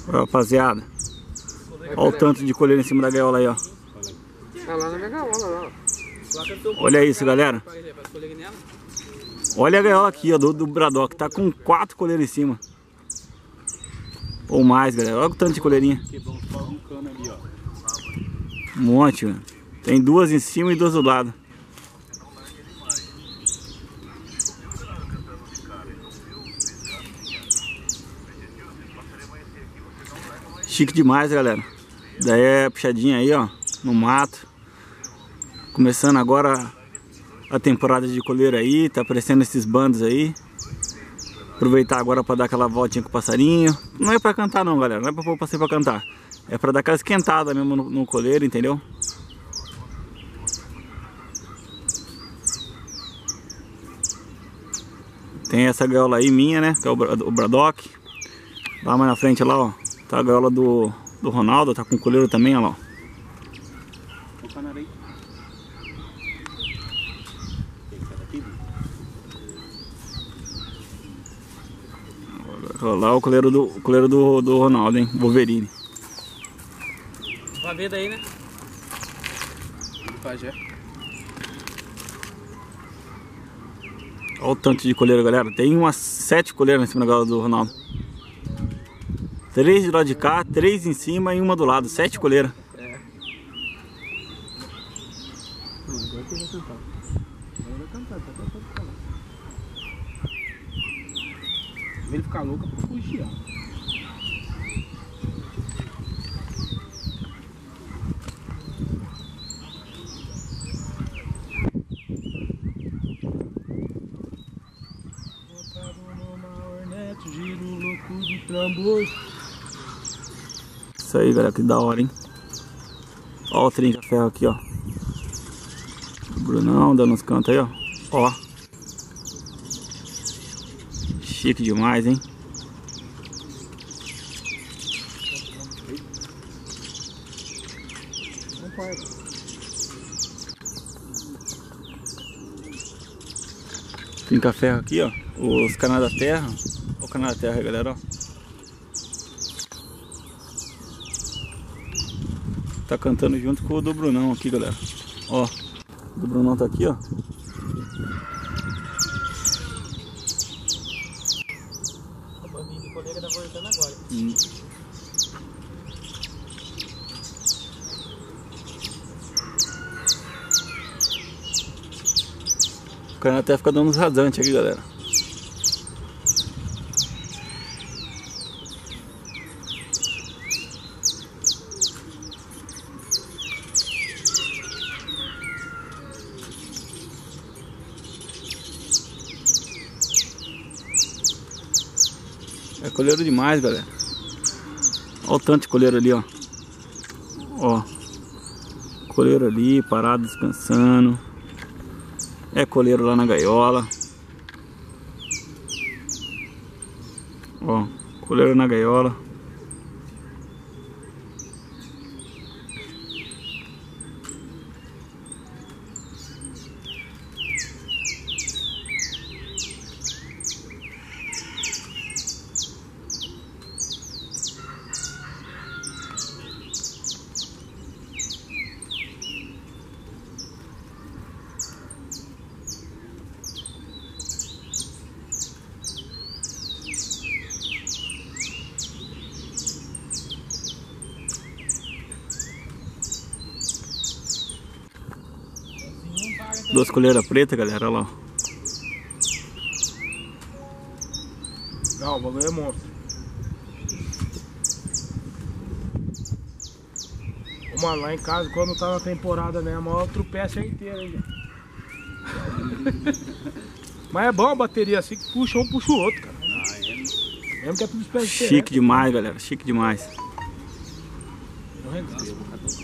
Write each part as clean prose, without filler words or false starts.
Rapaziada, olha o tanto de coleira em cima da gaiola aí, ó. Tá lá na minha gaiola, lá. Olha isso, galera. Olha a gaiola aqui, ó, do Braddock. Tá com 4 coleiras em cima. Ou mais, galera. Olha o tanto de coleirinha. Um monte, mano. Tem 2 em cima e 2 do lado. Chique demais, galera. Daí é puxadinha aí, ó, no mato. Começando agora a temporada de coleira aí, tá aparecendo esses bandos aí. Aproveitar agora para dar aquela voltinha com o passarinho. Não é para cantar não, galera, não é para pôr o passeio para cantar. É para dar aquela esquentada mesmo no coleiro, entendeu? Tem essa gaiola aí minha, né, que é o Braddock. Lá mais na frente lá, ó, tá a gaiola do Ronaldo, tá com coleiro também, ó lá. Lá o coleiro do Ronaldo, hein? Wolverine. Vai ver daí, né? Pajé. Olha o tanto de coleiro, galera. Tem umas 7 coleiras em cima da gaiola do Ronaldo. 3 de lado de cá, 3 em cima e uma do lado. 7 coleiras. É. Agora que eu vou cantar. Agora vai cantar, tá cantando. Ele ficar louco pra fugir, ó. Giro louco de tambor. Isso aí, galera, que da hora, hein? Ó o trinca-ferro aqui, ó. O Brunão dando uns cantos aí, ó. Ó. Chique demais, hein? Trinca-ferro aqui, ó. Os canais da terra. Olha o canal da terra aí, galera, ó. Tá cantando junto com o do Brunão aqui, galera. Ó, o do Brunão tá aqui, ó. O bandinho de coleira tá voltando agora. O canal até fica dando uns rasantes aqui, galera. É coleiro demais, galera. Olha o tanto de coleiro ali, ó. Ó. Coleiro ali, parado, descansando. É coleiro lá na gaiola. Ó, coleiro na gaiola. Duas coleiras pretas, galera, olha lá. Não, o bagulho é monstro. Mano, lá em casa, quando tá na temporada mesmo, eu tropeço inteiro aí. Mas é bom a bateria assim, que puxa um, puxa o outro, cara. Mesmo que é tudo espécie diferente. Chique demais, galera, chique demais. Eu regaço.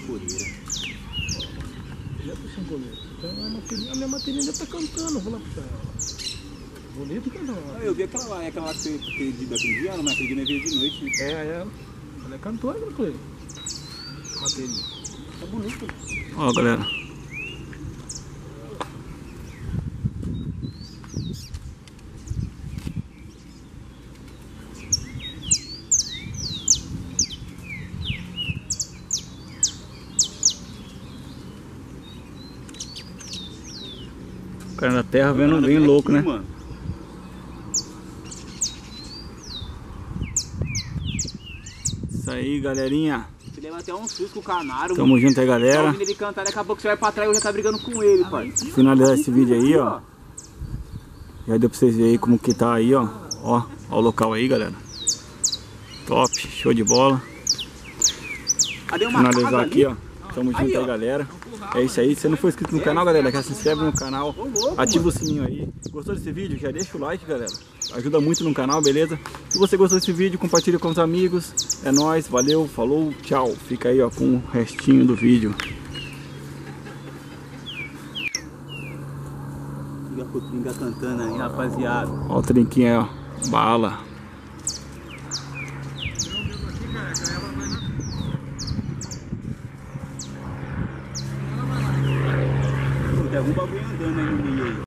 A minha bateria já tá cantando, vou lá pra ela. Bonito canal. Eu vi aquela lá, aquela que você pediu daquele dia, mas aquele dia não veio de noite, né? É. Ela é cantora, meu coelho. Bateria. Tá bonito. Ó, galera. cara da terra vendo bem louco, né? Mano. Isso aí, galerinha. Você leva até um susto com o canário. Tamo junto aí, galera. Tá ouvindo ele cantar, daqui a pouco você vai pra trás e já tá brigando com ele, pai. Finalizar esse vídeo aí, ó. Já deu pra vocês verem aí como que tá aí, ó. Ó o local aí, galera. Top, show de bola. Finalizar aqui, ó. Tamo junto aí, galera. É isso aí. Se você não for inscrito no canal, galera, já se inscreve no canal. Ativa o sininho aí. Gostou desse vídeo? Já deixa o like, galera. Ajuda muito no canal, beleza? Se você gostou desse vídeo, compartilha com os amigos. É nóis, valeu, falou, tchau. Fica aí, ó, com o restinho do vídeo. Fica com o Trinca cantando aí, rapaziada. Ó o trinquinho aí, ó. Bala. Tem algum bagulho andando aí no meio aí.